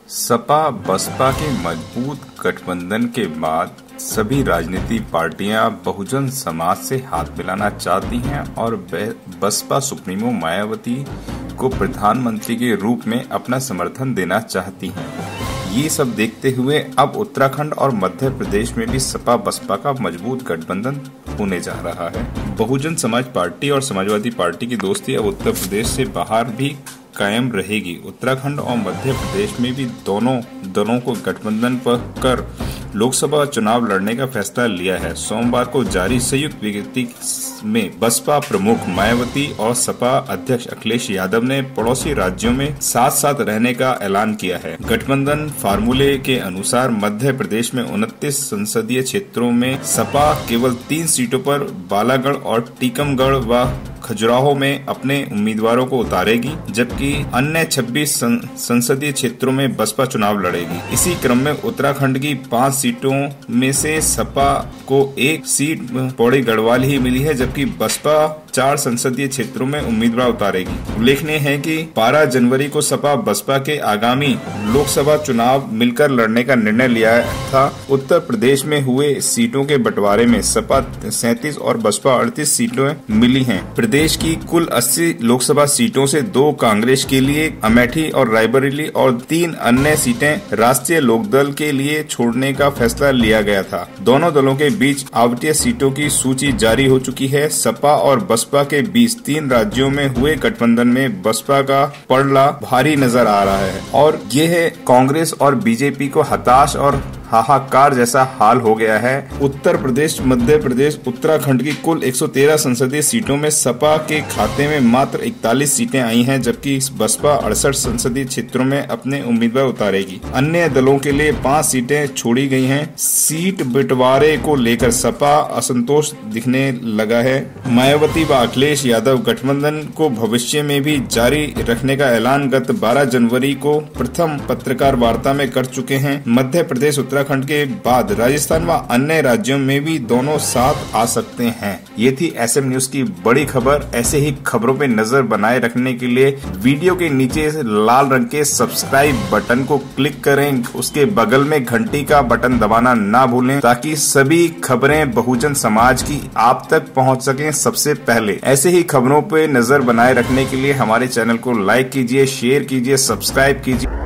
सपा बसपा के मजबूत गठबंधन के बाद सभी राजनीतिक पार्टियां बहुजन समाज से हाथ मिलाना चाहती हैं और बसपा सुप्रीमो मायावती को प्रधानमंत्री के रूप में अपना समर्थन देना चाहती हैं। ये सब देखते हुए अब उत्तराखंड और मध्य प्रदेश में भी सपा बसपा का मजबूत गठबंधन होने जा रहा है। बहुजन समाज पार्टी और समाजवादी पार्टी की दोस्ती अब उत्तर प्रदेश से बाहर भी कायम रहेगी। उत्तराखंड और मध्य प्रदेश में भी दोनों दलों को गठबंधन पर कर लोकसभा चुनाव लड़ने का फैसला लिया है। सोमवार को जारी संयुक्त विज्ञप्ति में बसपा प्रमुख मायावती और सपा अध्यक्ष अखिलेश यादव ने पड़ोसी राज्यों में साथ साथ रहने का ऐलान किया है। गठबंधन फार्मूले के अनुसार मध्य प्रदेश में 29 संसदीय क्षेत्रों में सपा केवल 3 सीटों पर बालागढ़ और टीकमगढ़ व खजुराहो में अपने उम्मीदवारों को उतारेगी, जबकि अन्य 26 संसदीय क्षेत्रों में बसपा चुनाव लड़ेगी। इसी क्रम में उत्तराखंड की 5 सीटों में से सपा को 1 सीट पौड़ी गढ़वाल ही मिली है, जबकि बसपा 4 संसदीय क्षेत्रों में उम्मीदवार उतारेगी। उल्लेखनीय है कि 12 जनवरी को सपा बसपा के आगामी लोकसभा चुनाव मिलकर लड़ने का निर्णय लिया था। उत्तर प्रदेश में हुए सीटों के बंटवारे में सपा 37 और बसपा 38 सीटें मिली हैं। प्रदेश की कुल 80 लोकसभा सीटों से 2 कांग्रेस के लिए अमेठी और रायबरेली और 3 अन्य सीटें राष्ट्रीय लोकदल के लिए छोड़ने का फैसला लिया गया था। दोनों दलों के बीच आवंटित सीटों की सूची जारी हो चुकी है। सपा और बसपा के बीच 3 राज्यों में हुए गठबंधन में बसपा का पलड़ा भारी नजर आ रहा है और ये है कांग्रेस और बीजेपी को हताश और हाहाकार जैसा हाल हो गया है। उत्तर प्रदेश, मध्य प्रदेश, उत्तराखंड की कुल 113 संसदीय सीटों में सपा के खाते में मात्र 41 सीटें आई हैं, जबकि बसपा 68 संसदीय क्षेत्रों में अपने उम्मीदवार उतारेगी। अन्य दलों के लिए 5 सीटें छोड़ी गई हैं। सीट बंटवारे को लेकर सपा असंतोष दिखने लगा है। मायावती व अखिलेश यादव गठबंधन को भविष्य में भी जारी रखने का ऐलान गत 12 जनवरी को प्रथम पत्रकार वार्ता में कर चुके हैं। मध्य प्रदेश उत्तराखंड के बाद राजस्थान व अन्य राज्यों में भी दोनों साथ आ सकते हैं। ये थी एसएम न्यूज की बड़ी खबर। ऐसे ही खबरों पे नजर बनाए रखने के लिए वीडियो के नीचे लाल रंग के सब्सक्राइब बटन को क्लिक करें। उसके बगल में घंटी का बटन दबाना ना भूलें, ताकि सभी खबरें बहुजन समाज की आप तक पहुंच सकें सबसे पहले। ऐसे ही खबरों पे नजर बनाए रखने के लिए हमारे चैनल को लाइक कीजिए, शेयर कीजिए, सब्सक्राइब कीजिए।